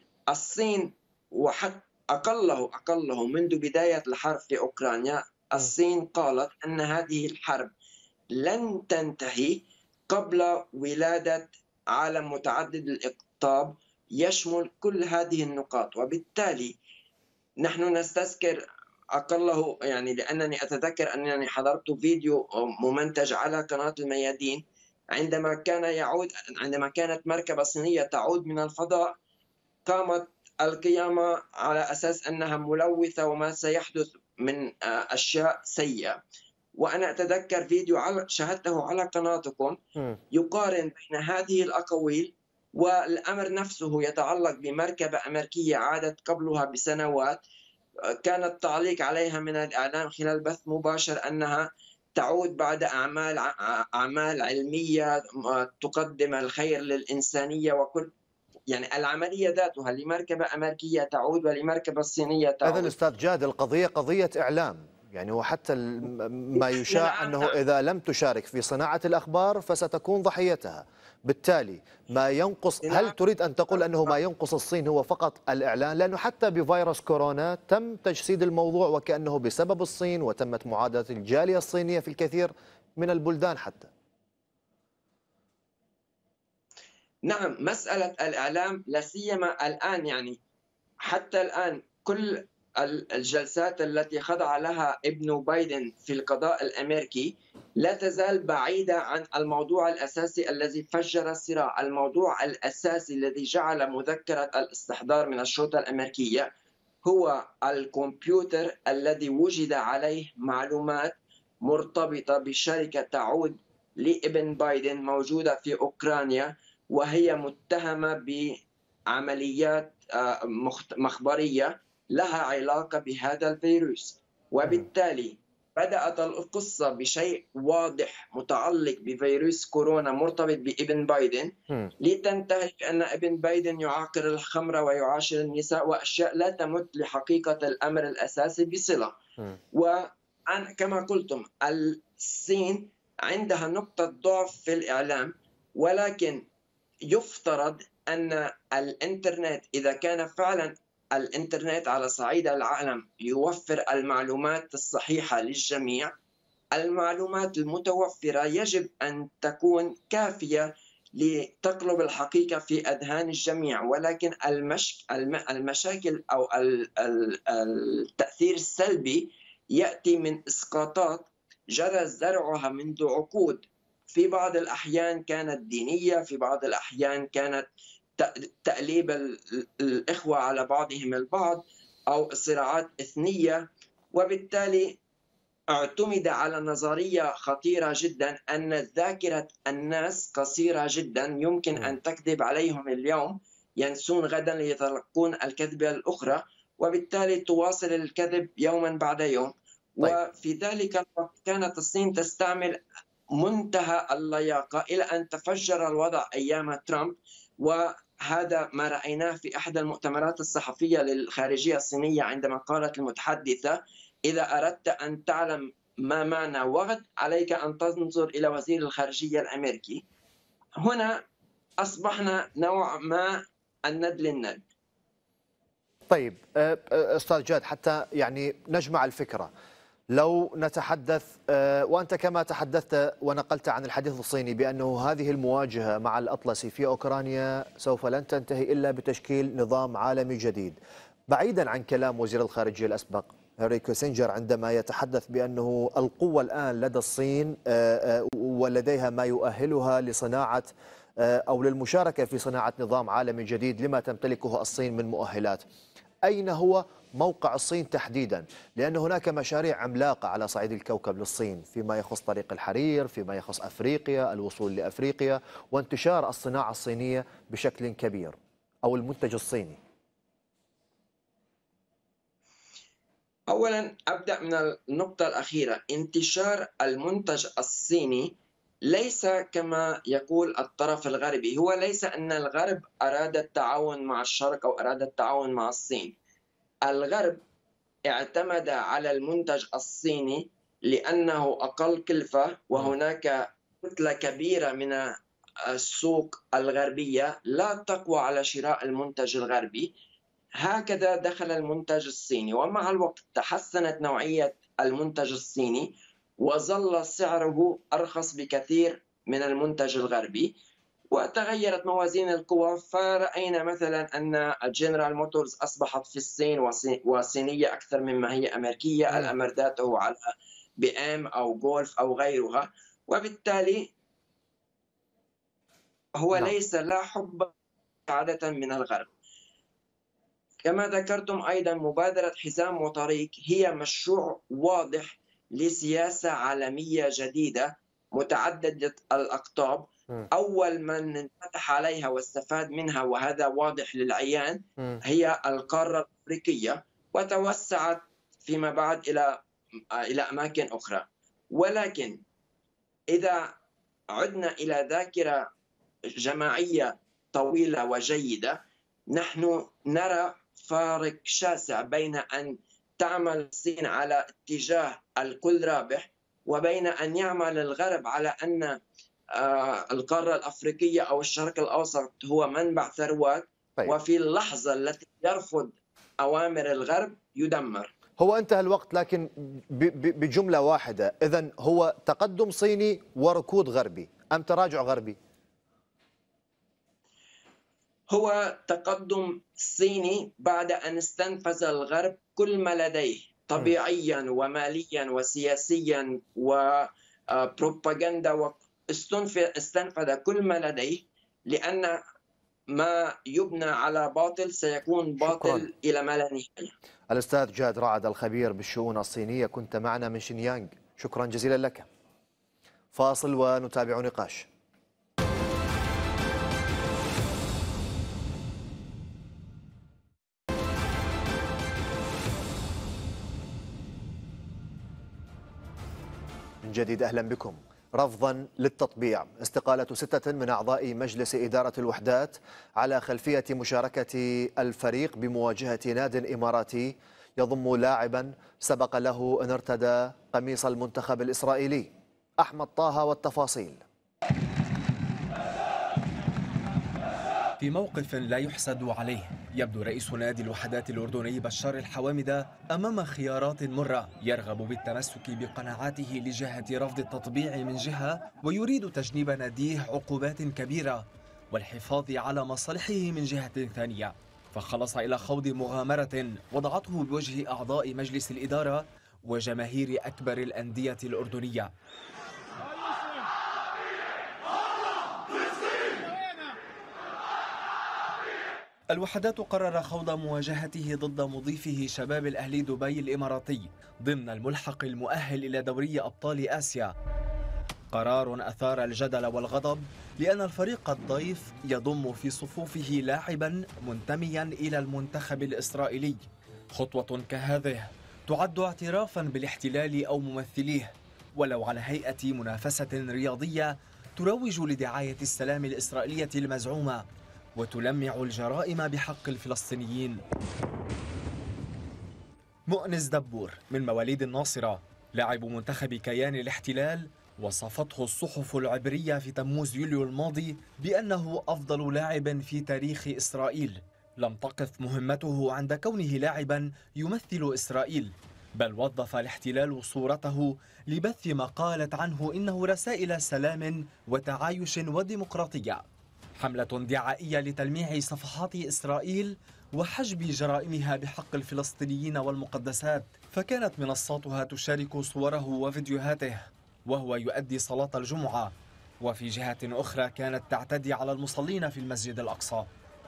F: الصين وحتى أقله أقله منذ بداية الحرب في أوكرانيا، الصين قالت أن هذه الحرب لن تنتهي قبل ولادة عالم متعدد الأقطاب يشمل كل هذه النقاط. وبالتالي نحن نستذكر أقله، يعني لأنني أتذكر أنني حضرت فيديو ممنتج على قناة الميادين عندما كان يعود عندما كانت مركبة صينية تعود من الفضاء، قامت القيامة على أساس أنها ملوثة وما سيحدث من أشياء سيئة. وأنا أتذكر فيديو شاهدته على قناتكم يقارن بين هذه الأقاويل والأمر نفسه يتعلق بمركبة أمريكية عادت قبلها بسنوات، كان التعليق عليها من الإعلام خلال بث مباشر أنها تعود بعد أعمال أعمال علمية تقدم الخير للإنسانية، وكل يعني العملية ذاتها لمركبة أمريكية تعود ولمركبة صينية تعود.
A: إذن أستاذ جاد القضية قضية إعلام، يعني وحتى ما يشاع أنه إذا لم تشارك في صناعة الأخبار فستكون ضحيتها. بالتالي ما ينقص، هل تريد أن تقول أنه ما ينقص الصين هو فقط الإعلان؟ لأنه حتى بفيروس كورونا تم تجسيد الموضوع وكأنه بسبب الصين، وتمت معاداة الجالية الصينية في الكثير من البلدان حتى.
F: نعم، مسألة الإعلام لا سيما الآن، يعني حتى الآن كل الجلسات التي خضع لها ابن بايدن في القضاء الأمريكي لا تزال بعيدة عن الموضوع الأساسي الذي فجر الصراع. الموضوع الأساسي الذي جعل مذكرة الاستحضار من الشرطة الأمريكية هو الكمبيوتر الذي وجد عليه معلومات مرتبطة بشركة تعود لابن بايدن موجودة في أوكرانيا، وهي متهمة بعمليات مخبرية لها علاقة بهذا الفيروس. وبالتالي بدأت القصة بشيء واضح متعلق بفيروس كورونا مرتبط بابن بايدن لتنتهي بأن ابن بايدن يعاقر الخمر ويعاشر النساء وأشياء لا تمت لحقيقة الأمر الأساسي بصلة. وأنا كما قلتم الصين عندها نقطة ضعف في الإعلام، ولكن يفترض أن الإنترنت إذا كان فعلا الإنترنت على صعيد العالم يوفر المعلومات الصحيحة للجميع، المعلومات المتوفرة يجب أن تكون كافية لتقلب الحقيقة في أذهان الجميع. ولكن المش... المشاكل أو التأثير السلبي يأتي من إسقاطات جرى زرعها منذ عقود، في بعض الأحيان كانت دينية، في بعض الأحيان كانت تأليب الإخوة على بعضهم البعض أو صراعات إثنية. وبالتالي اعتمد على نظرية خطيرة جدا أن ذاكرة الناس قصيرة جدا، يمكن أن تكذب عليهم اليوم ينسون غدا ليتلقون الكذبة الأخرى، وبالتالي تواصل الكذب يوما بعد يوم. وفي ذلك الوقت كانت الصين تستعمل منتهى اللياقة إلى أن تفجر الوضع أيام ترامب، وهذا ما رأيناه في أحد المؤتمرات الصحفية للخارجية الصينية عندما قالت المتحدثة: إذا أردت أن تعلم ما معنى وغد عليك أن تنظر إلى وزير الخارجية الأمريكي. هنا أصبحنا نوع ما الند للند.
A: طيب أستاذ جاد، حتى يعني نجمع الفكرة، لو نتحدث وأنت كما تحدثت ونقلت عن الحديث الصيني بأنه هذه المواجهة مع الأطلسي في أوكرانيا سوف لن تنتهي إلا بتشكيل نظام عالمي جديد، بعيدا عن كلام وزير الخارجية الأسبق هنري كيسنجر عندما يتحدث بأنه القوة الآن لدى الصين ولديها ما يؤهلها لصناعة أو للمشاركة في صناعة نظام عالمي جديد لما تمتلكه الصين من مؤهلات. أين هو موقع الصين تحديدا؟ لأن هناك مشاريع عملاقة على صعيد الكوكب للصين فيما يخص طريق الحرير، فيما يخص أفريقيا، الوصول لأفريقيا وانتشار الصناعة الصينية بشكل كبير أو المنتج الصيني.
F: أولا أبدأ من النقطة الأخيرة، انتشار المنتج الصيني ليس كما يقول الطرف الغربي، هو ليس أن الغرب أراد التعاون مع الشرق أو أراد التعاون مع الصين. الغرب اعتمد على المنتج الصيني لأنه أقل كلفة وهناك كتلة كبيرة من السوق الغربية لا تقوى على شراء المنتج الغربي، هكذا دخل المنتج الصيني. ومع الوقت تحسنت نوعية المنتج الصيني وظل سعره أرخص بكثير من المنتج الغربي وتغيرت موازين القوى، فرأينا مثلا أن جنرال موتورز أصبحت في الصين وصينية أكثر مما هي أمريكية، الأمر ذاته على بي إم أو جولف أو غيرها، وبالتالي هو
A: نعم.
F: ليس لا حب عادة من الغرب. كما ذكرتم أيضا مبادرة حزام وطريق هي مشروع واضح لسياسة عالمية جديدة متعددة الأقطاب. أول من انفتح عليها واستفاد منها وهذا واضح للعيان هي القارة الأفريقية، وتوسعت فيما بعد إلى إلى أماكن أخرى. ولكن إذا عدنا إلى ذاكرة جماعية طويلة وجيدة، نحن نرى فارق شاسع بين أن تعمل الصين على اتجاه الكل رابح وبين أن يعمل الغرب على أن القارة الأفريقية أو الشرق الأوسط هو منبع ثروات. طيب. وفي اللحظة التي يرفض أوامر الغرب يدمر.
A: هو انتهى الوقت، لكن بجملة واحدة، إذن هو تقدم صيني وركود غربي أم تراجع غربي؟
F: هو تقدم صيني بعد أن استنفذ الغرب كل ما لديه طبيعيا وماليا وسياسيا وبروباغندا، استنفذ كل ما لديه، لأن ما يبنى على باطل سيكون باطل شكرا. إلى ما لا نهاية.
A: الأستاذ جاد رعد الخبير بالشؤون الصينية، كنت معنا من شينيانغ، شكرا جزيلا لك. فاصل ونتابع نقاش. من جديد أهلا بكم. رفضا للتطبيع استقالة ستة من أعضاء مجلس إدارة الوحدات على خلفية مشاركة الفريق بمواجهة ناد إماراتي يضم لاعبا سبق له أن ارتدى قميص المنتخب الإسرائيلي. أحمد طه والتفاصيل.
G: في موقف لا يحسد عليه، يبدو رئيس نادي الوحدات الأردني بشار الحوامدة أمام خيارات مرة، يرغب بالتمسك بقناعاته لجهة رفض التطبيع من جهة، ويريد تجنيب ناديه عقوبات كبيرة والحفاظ على مصالحه من جهة ثانية، فخلص إلى خوض مغامرة وضعته بوجه أعضاء مجلس الإدارة وجماهير أكبر الأندية الأردنية. الوحدات قرر خوض مواجهته ضد مضيفه شباب الأهلي دبي الإماراتي ضمن الملحق المؤهل إلى دوري أبطال آسيا. قرار أثار الجدل والغضب لأن الفريق الضيف يضم في صفوفه لاعبا منتميا إلى المنتخب الإسرائيلي. خطوة كهذه تعد اعترافا بالاحتلال أو ممثليه، ولو على هيئة منافسة رياضية تروج لدعاية السلام الإسرائيلية المزعومة وتلمع الجرائم بحق الفلسطينيين. مؤنس دبور من مواليد الناصرة، لاعب منتخب كيان الاحتلال، وصفته الصحف العبرية في تموز يوليو الماضي بأنه أفضل لاعب في تاريخ إسرائيل. لم تقف مهمته عند كونه لاعبا يمثل إسرائيل، بل وظف الاحتلال صورته لبث ما قالت عنه إنه رسائل سلام وتعايش وديمقراطية. حملة دعائية لتلميع صفحات إسرائيل وحجب جرائمها بحق الفلسطينيين والمقدسات، فكانت منصاتها تشارك صوره وفيديوهاته وهو يؤدي صلاة الجمعة، وفي جهة أخرى كانت تعتدي على المصلين في المسجد الأقصى.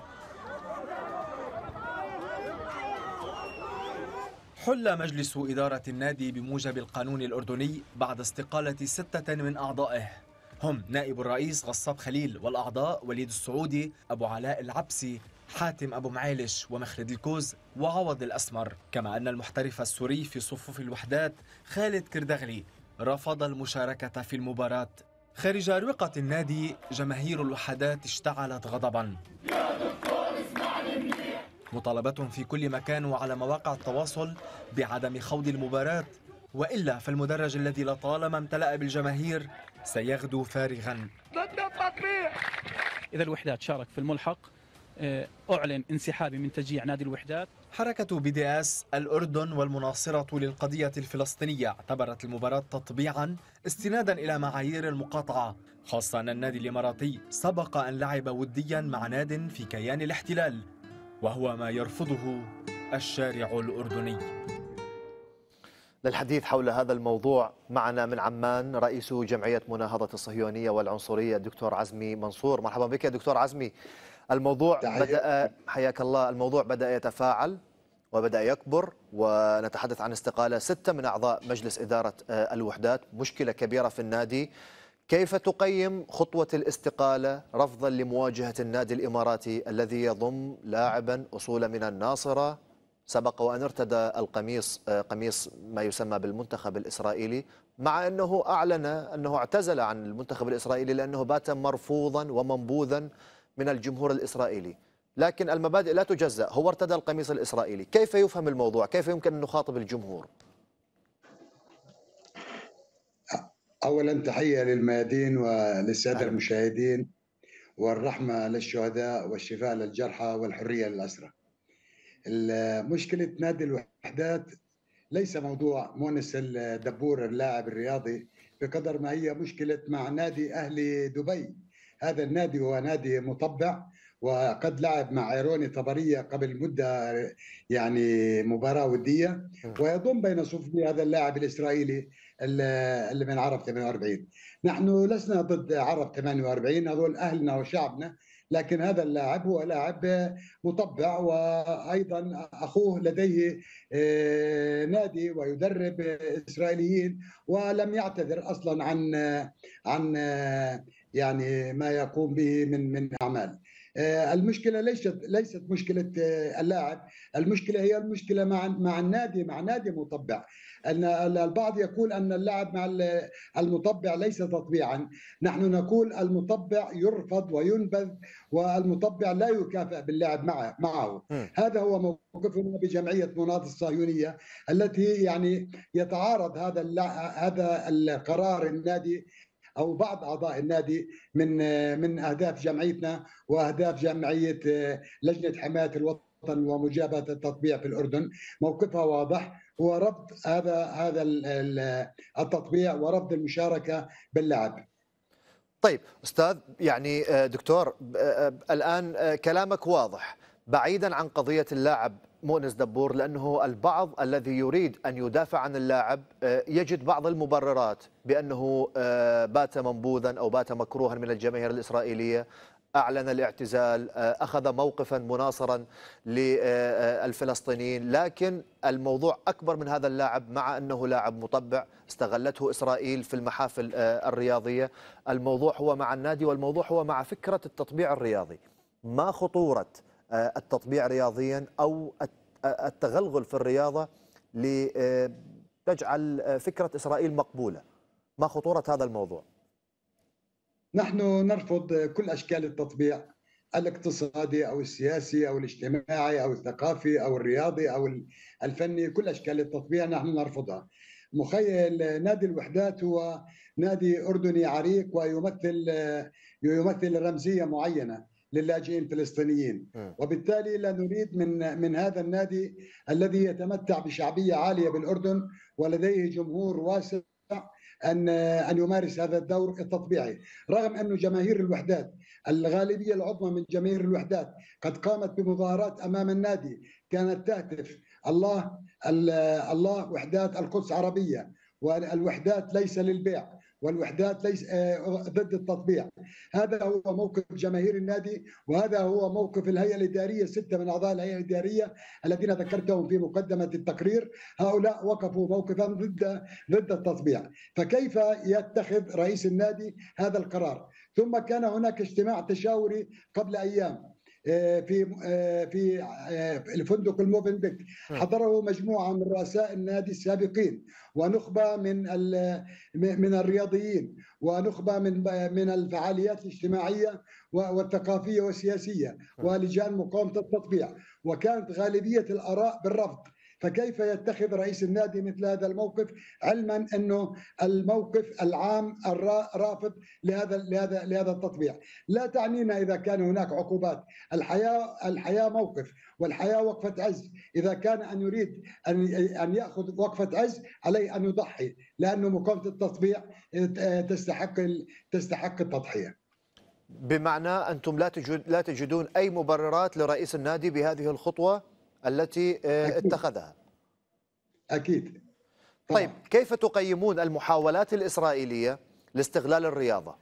G: حل مجلس إدارة النادي بموجب القانون الأردني بعد استقالة ستة من أعضائه، هم نائب الرئيس غصاب خليل والأعضاء وليد السعودي، أبو علاء العبسي، حاتم أبو معيلش ومخلد الكوز وعوض الأسمر، كما أن المحترف السوري في صفوف الوحدات خالد كردغلي رفض المشاركة في المباراة. خارج أروقة النادي جماهير الوحدات اشتعلت غضبا، مطالبة في كل مكان وعلى مواقع التواصل بعدم خوض المباراة، وإلا فالمدرج الذي لطالما امتلأ بالجماهير سيغدو فارغا.
H: ضد التطبيع. إذا الوحدات شارك في الملحق أعلن انسحابي من تشجيع نادي الوحدات.
G: حركة بي دي اس الأردن والمناصرة للقضية الفلسطينية اعتبرت المباراة تطبيعا استنادا إلى معايير المقاطعة، خاصة أن النادي الإماراتي سبق أن لعب وديا مع ناد في كيان الاحتلال، وهو ما يرفضه الشارع الأردني.
A: للحديث حول هذا الموضوع معنا من عمان رئيس جمعية مناهضة الصهيونية والعنصرية الدكتور عزمي منصور. مرحبا بك يا دكتور عزمي. الموضوع بدأ، حياك الله، الموضوع بدأ يتفاعل وبدأ يكبر، ونتحدث عن استقالة ستة من أعضاء مجلس إدارة الوحدات، مشكلة كبيرة في النادي. كيف تقيم خطوة الاستقالة رفضا لمواجهة النادي الإماراتي الذي يضم لاعبا أصول من الناصرة، سبق وأن ارتدى القميص قميص ما يسمى بالمنتخب الإسرائيلي، مع أنه أعلن أنه اعتزل عن المنتخب الإسرائيلي لأنه بات مرفوضا ومنبوذا من الجمهور الإسرائيلي، لكن المبادئ لا تجزأ، هو ارتدى القميص الإسرائيلي. كيف يفهم الموضوع؟ كيف يمكن أن نخاطب الجمهور؟
I: أولا تحية للميادين وللسادة المشاهدين، والرحمة للشهداء والشفاء للجرحى والحرية للأسرى. مشكلة نادي الوحدات ليس موضوع مونس الدبور اللاعب الرياضي بقدر ما هي مشكلة مع نادي أهلي دبي. هذا النادي هو نادي مطبع، وقد لعب مع عيروني طبرية قبل مدة يعني مباراة ودية، ويضم بين صفوفه هذا اللاعب الإسرائيلي اللي من عرب ثمانية وأربعين. نحن لسنا ضد عرب ثمانية وأربعين، هذول أهلنا وشعبنا، لكن هذا اللاعب هو لاعب مطبع، وأيضا أخوه لديه نادي ويدرب إسرائيليين، ولم يعتذر أصلا عن عن يعني ما يقوم به من من أعمال. المشكلة ليست ليست مشكلة اللاعب، المشكلة هي المشكلة مع مع النادي، مع نادي مطبع. أن البعض يقول أن اللاعب مع المطبع ليس تطبيعا، نحن نقول المطبع يرفض وينبذ، والمطبع لا يكافئ باللعب معه معه. هذا هو موقفنا بجمعية مناهضة الصهيونية، التي يعني يتعارض هذا هذا القرار النادي أو بعض أعضاء النادي من من أهداف جمعيتنا وأهداف جمعية لجنة حماية الوطن ومجابهة التطبيع في الأردن. موقفها واضح، هو رفض هذا هذا التطبيع ورفض المشاركة باللعب.
A: طيب أستاذ، يعني دكتور، الآن كلامك واضح بعيدا عن قضية اللاعب مؤنس دبور، لأنه البعض الذي يريد أن يدافع عن اللاعب يجد بعض المبررات بأنه بات منبوذا أو بات مكروها من الجماهير الإسرائيلية، أعلن الاعتزال، أخذ موقفا مناصرا للفلسطينيين، لكن الموضوع أكبر من هذا اللاعب. مع أنه لاعب مطبع استغلته إسرائيل في المحافل الرياضية، الموضوع هو مع النادي، والموضوع هو مع فكرة التطبيع الرياضي. ما خطورة التطبيع رياضيا أو التغلغل في الرياضة لتجعل فكرة إسرائيل مقبولة؟ ما خطورة هذا الموضوع؟
I: نحن نرفض كل أشكال التطبيع الاقتصادي أو السياسي أو الاجتماعي أو الثقافي أو الرياضي أو الفني. كل أشكال التطبيع نحن نرفضها. مخيل نادي الوحدات هو نادي أردني عريق ويمثل يمثل رمزية معينة، للاجئين الفلسطينيين، وبالتالي لا نريد من من هذا النادي الذي يتمتع بشعبية عالية بالأردن ولديه جمهور واسع أن أن يمارس هذا الدور التطبيعي، رغم أن جماهير الوحدات الغالبية العظمى من جماهير الوحدات قد قامت بمظاهرات أمام النادي كانت تهتف الله الله وحدات القدس عربية، والوحدات ليس للبيع، والوحدات ليس ضد التطبيع. هذا هو موقف جماهير النادي، وهذا هو موقف الهيئة الإدارية. ستة من أعضاء الهيئة الإدارية الذين ذكرتهم في مقدمة التقرير هؤلاء وقفوا موقفا ضد ضد التطبيع، فكيف يتخذ رئيس النادي هذا القرار؟ ثم كان هناك اجتماع تشاوري قبل أيام في في الفندق الموفنبيك، حضره مجموعه من رؤساء النادي السابقين ونخبه من من الرياضيين ونخبه من من الفعاليات الاجتماعيه والثقافيه والسياسيه ولجان مقاومه التطبيع، وكانت غالبيه الاراء بالرفض. فكيف يتخذ رئيس النادي مثل هذا الموقف علما انه الموقف العام الرافض لهذا لهذا لهذا التطبيع؟ لا تعنينا اذا كان هناك عقوبات، الحياه الحياه موقف، والحياه وقفه عز، اذا كان ان يريد ان ان ياخذ وقفه عز عليه ان يضحي، لانه مقاومه التطبيع تستحق تستحق التضحيه.
A: بمعنى انتم لا تجد لا تجدون اي مبررات لرئيس النادي بهذه الخطوه التي اتخذها.
I: أكيد.
A: طبعا. طيب كيف تقيمون المحاولات الإسرائيلية لاستغلال الرياضة؟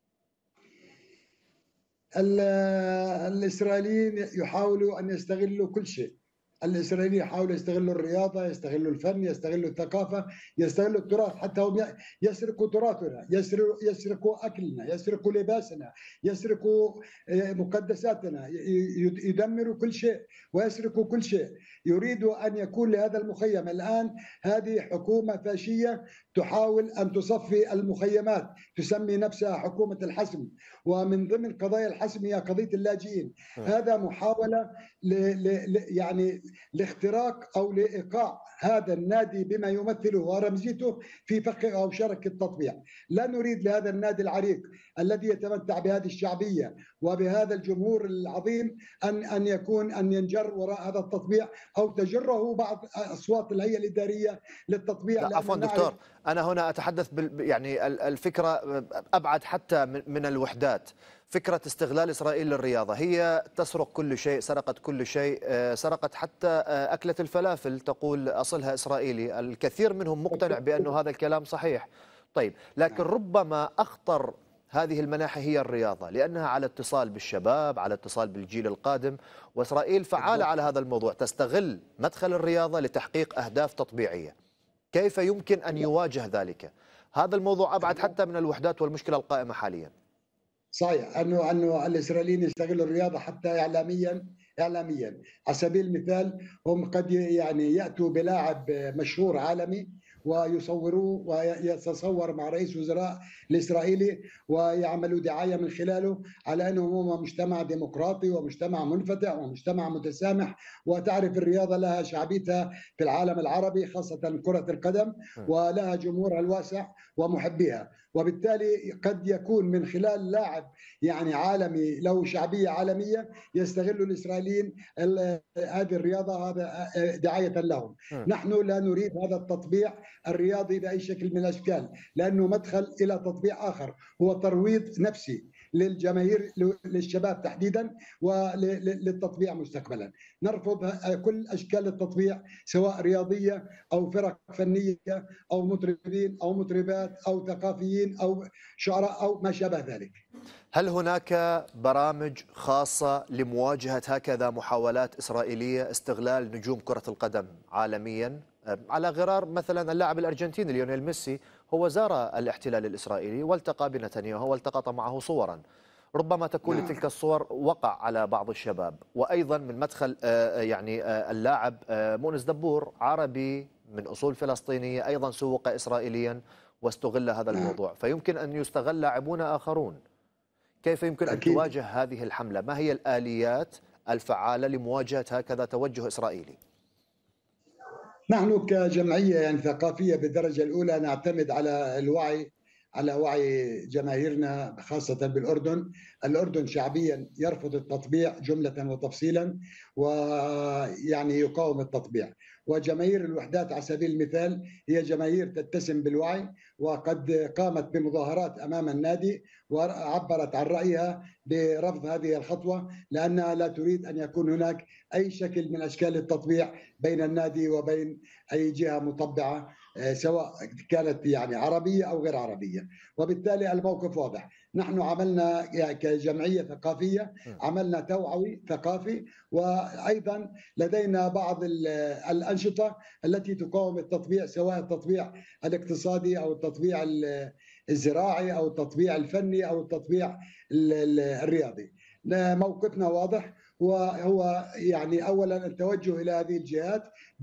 I: الإسرائيليين يحاولوا أن يستغلوا كل شيء. الإسرائيليين يحاولوا يستغلوا الرياضة، يستغلوا الفن، يستغلوا الثقافة، يستغلوا التراث، حتى هم يسرقوا تراثنا، يسرقوا, يسرقوا أكلنا، يسرقوا لباسنا، يسرقوا مقدساتنا، يدمروا كل شيء ويسرقوا كل شيء. يريدوا أن يكون لهذا المخيم الآن هذه حكومة فاشية تحاول أن تصفي المخيمات، تسمي نفسها حكومة الحسم، ومن ضمن قضايا الحسم هي قضية اللاجئين. هذا محاولة ل ل يعني لاختراق أو لإيقاع هذا النادي بما يمثله ورمزيته في فخ أو شرك التطبيع. لا نريد لهذا النادي العريق الذي يتمتع بهذه الشعبية وبهذا الجمهور العظيم أن أن يكون أن ينجر وراء هذا التطبيع أو تجره بعض أصوات الهيئة الإدارية للتطبيع.
A: عفوا دكتور، أنا هنا أتحدث يعني الفكرة أبعد حتى من الوحدات. فكرة استغلال إسرائيل للرياضة، هي تسرق كل شيء، سرقت كل شيء، سرقت حتى أكلة الفلافل تقول أصلها إسرائيلي. الكثير منهم مقتنع بأن هذا الكلام صحيح. طيب لكن ربما أخطر هذه المناحي هي الرياضة، لأنها على اتصال بالشباب، على اتصال بالجيل القادم، وإسرائيل فعالة على هذا الموضوع، تستغل مدخل الرياضة لتحقيق أهداف تطبيعية. كيف يمكن أن يواجه ذلك؟ هذا الموضوع أبعد حتى من الوحدات والمشكلة القائمة حاليا.
I: صحيح انه انه الاسرائيليين يستغلوا الرياضه حتى اعلاميا اعلاميا على سبيل المثال هم قد يعني ياتوا بلاعب مشهور عالمي ويصوروه ويتصور مع رئيس وزراء الإسرائيلي ويعملوا دعاية من خلاله على أنه هو مجتمع ديمقراطي ومجتمع منفتح ومجتمع متسامح. وتعرف الرياضة لها شعبيتها في العالم العربي خاصة كرة القدم ولها جمهورها الواسع ومحبيها، وبالتالي قد يكون من خلال لاعب يعني عالمي له شعبية عالمية يستغل الإسرائيليين هذه الرياضة هذا دعاية لهم. نحن لا نريد هذا التطبيع الرياضي بأي شكل من الأشكال، لأنه مدخل إلى تطبيع آخر هو ترويض نفسي للجماهير للشباب تحديدا وللتطبيع مستقبلا. نرفض كل أشكال التطبيع سواء رياضية أو فرق فنية أو مطربين أو مطربات أو ثقافيين أو شعراء أو ما شابه ذلك.
A: هل هناك برامج خاصة لمواجهة هكذا محاولات إسرائيلية استغلال نجوم كرة القدم عالميا؟ على غرار مثلا اللاعب الأرجنتيني ليونيل ميسي، هو زار الاحتلال الإسرائيلي والتقى بنتنياهو والتقط معه صورا، ربما تكون تلك الصور وقع على بعض الشباب. وأيضا من مدخل يعني اللاعب مؤنس دبور عربي من أصول فلسطينية أيضا سوق إسرائيليا واستغل هذا الموضوع، فيمكن أن يستغل لاعبون آخرون. كيف يمكن أن تواجه هذه الحملة؟ ما هي الآليات الفعالة لمواجهة هكذا توجه إسرائيلي؟
I: نحن كجمعية يعني ثقافية بالدرجة الأولى نعتمد على الوعي على وعي جماهيرنا خاصة بالأردن. الأردن شعبيا يرفض التطبيع جملة وتفصيلا، ويعني يقاوم التطبيع. وجماهير الوحدات على سبيل المثال هي جماهير تتسم بالوعي، وقد قامت بمظاهرات أمام النادي وعبرت عن رأيها برفض هذه الخطوة، لأنها لا تريد أن يكون هناك أي شكل من أشكال التطبيع بين النادي وبين أي جهة مطبعة، سواء كانت يعني عربية أو غير عربية. وبالتالي الموقف واضح. نحن عملنا كجمعية ثقافية عملنا توعوي ثقافي، وأيضا لدينا بعض الأنشطة التي تقاوم التطبيع، سواء التطبيع الاقتصادي أو التطبيع الزراعي أو التطبيع الفني أو التطبيع الرياضي. موقفنا واضح، وهو يعني اولا التوجه الى هذه الجهات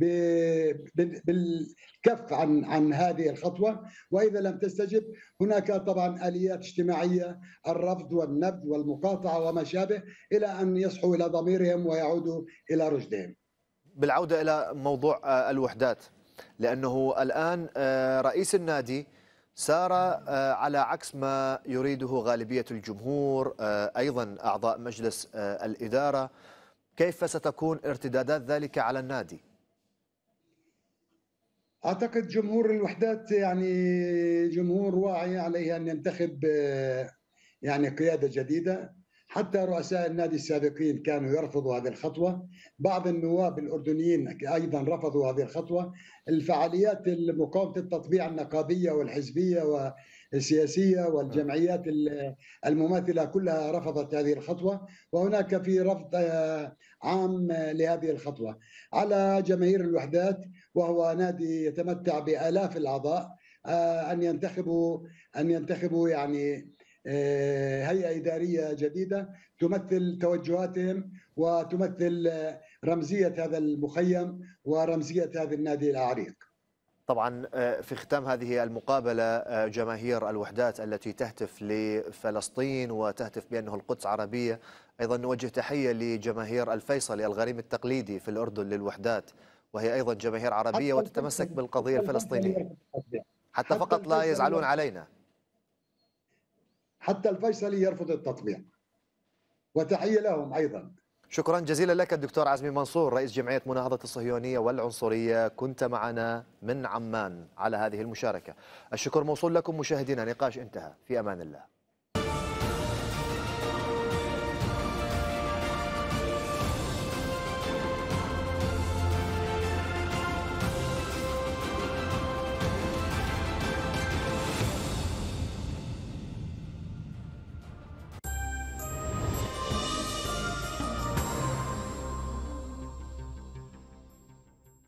I: بالكف عن عن هذه الخطوه، واذا لم تستجب هناك طبعا اليات اجتماعيه، الرفض والنبذ والمقاطعه وما شابه، الى ان يصحوا الى ضميرهم ويعودوا الى رشدهم.
A: بالعوده الى موضوع الوحدات، لانه الان رئيس النادي سار على عكس ما يريده غالبية الجمهور، أيضا أعضاء مجلس الإدارة. كيف ستكون ارتدادات ذلك على النادي؟
I: أعتقد جمهور الوحدات يعني جمهور واعي، عليه أن ينتخب يعني قيادة جديدة. حتى رؤساء النادي السابقين كانوا يرفضوا هذه الخطوة، بعض النواب الأردنيين أيضا رفضوا هذه الخطوة. الفعاليات المقاومة التطبيع النقابية والحزبية والسياسية والجمعيات المماثلة كلها رفضت هذه الخطوة، وهناك في رفض عام لهذه الخطوة. على جماهير الوحدات وهو نادي يتمتع بآلاف الأعضاء أن ينتخبوا أن ينتخبوا يعني هيئة إدارية جديدة تمثل توجهاتهم وتمثل رمزية هذا المخيم ورمزية هذا النادي العريق.
A: طبعا في ختام هذه المقابلة، جماهير الوحدات التي تهتف لفلسطين وتهتف بأنه القدس عربية، أيضا نوجه تحية لجماهير الفيصلي الغريم التقليدي في الأردن للوحدات، وهي أيضا جماهير عربية وتتمسك بالقضية الفلسطينية، حتى فقط لا يزعلون علينا.
I: حتى الفيصلي يرفض التطبيع، وتحية لهم أيضا.
A: شكرا جزيلا لك الدكتور عزمي منصور، رئيس جمعية مناهضة الصهيونية والعنصرية، كنت معنا من عمان على هذه المشاركة. الشكر موصول لكم مشاهدينا، نقاش انتهى، في أمان الله.